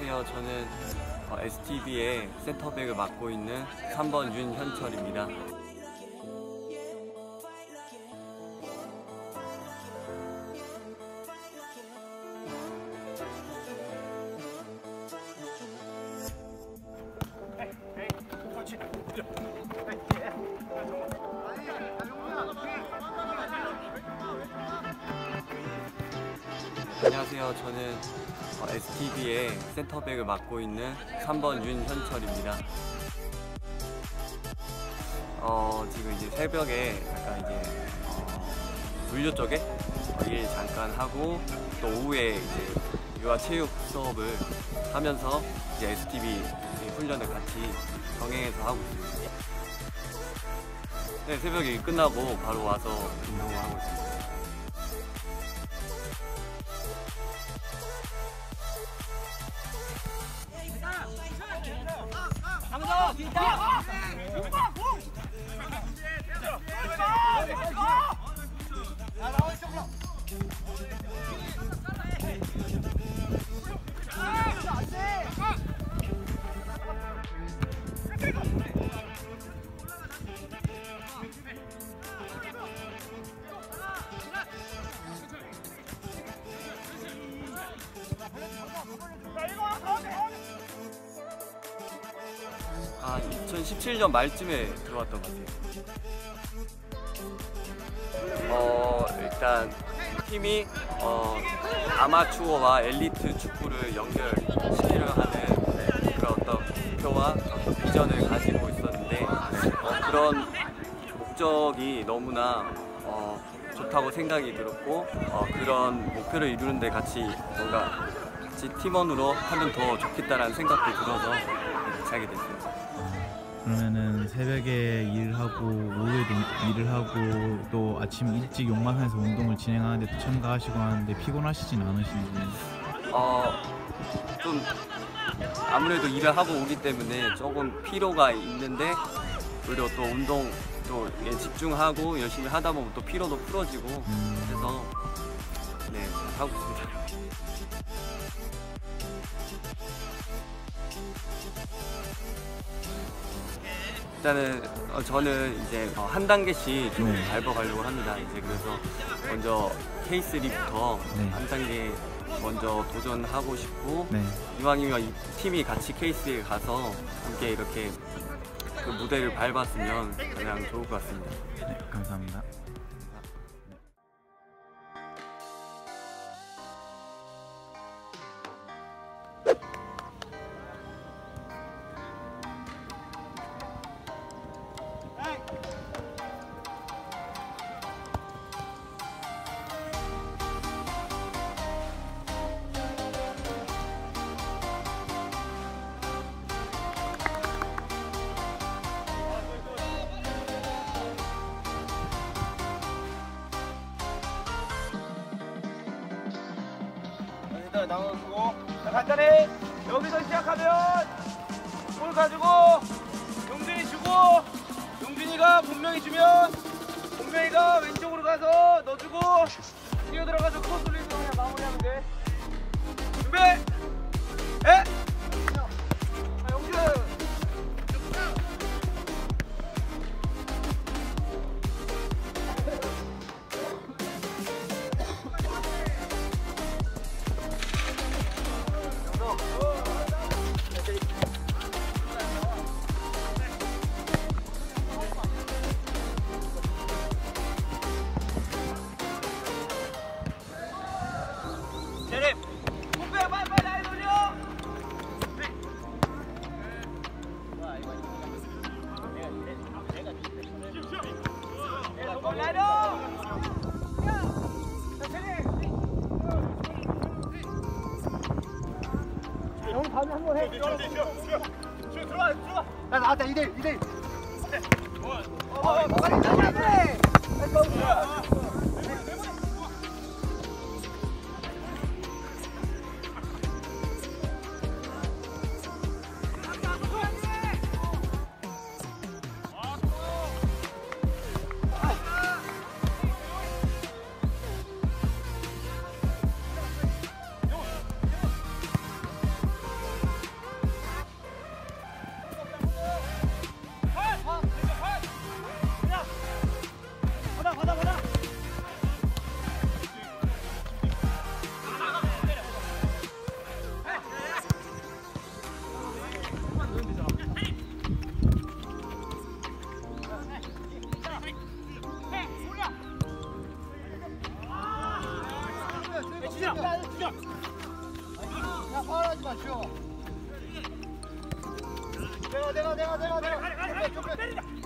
안녕하세요. 저는 STB의 센터백을 맡고 있는 3번 윤현철입니다. 안녕하세요. 저는 STB의 센터백을 맡고 있는 3번 윤현철입니다. 지금 이제 새벽에 약간 이제 물류 쪽에 일 잠깐 하고 또 오후에 이제 유아체육 수업을 하면서 이제 STB 훈련을 같이 병행해서 하고 있습니다. 네, 새벽에 일 끝나고 바로 와서 운동을 하고 있습니다. 아, 2017년 말쯤에 들어왔던 것 같아요. 일단 팀이 아마추어와 엘리트 축구를 연결시키려 하는 그런 어떤 목표와 어떤 비전을 가지고 있었는데 그런 목적이 너무나 좋다고 생각이 들었고 그런 목표를 이루는 데 같이 뭔가 같이 팀원으로 하면 더 좋겠다라는 생각도 들어서 같이 하게 됐습니다. 그러면은 새벽에 일을 하고 오후에도 일을 하고 또 아침 일찍 용마산에서 운동을 진행하는데 또 참가하시고 하는데 피곤하시진 않으신지? 좀 아무래도 일을 하고 오기 때문에 조금 피로가 있는데 그리고 또 운동 또 집중하고 열심히 하다 보면 또 피로도 풀어지고 해서 네, 하고 있습니다. 일단은 저는 이제 한 단계씩 좀 밟아가려고 합니다. 이제 그래서 먼저 K3부터 한 단계 먼저 도전하고 싶고 이왕이면 이 팀이 같이 K3에 가서 함께 이렇게 그 무대를 밟았으면 가장 좋을 것 같습니다. 네, 감사합니다. 나눠주고 자, 간단히 여기서 시작하면 볼 가지고 용준이 주고 용준이가 본명이 주면 본명이가 왼쪽으로 가서 넣어주고 뛰어 들어가서 크로스 돌리는 거 그냥 마무리하면 돼. 준비! 에? 자, 용준! 형이 다음에 한번 해. 들어와. 야, 나왔다. 2대1. 빨리 나가야 내가.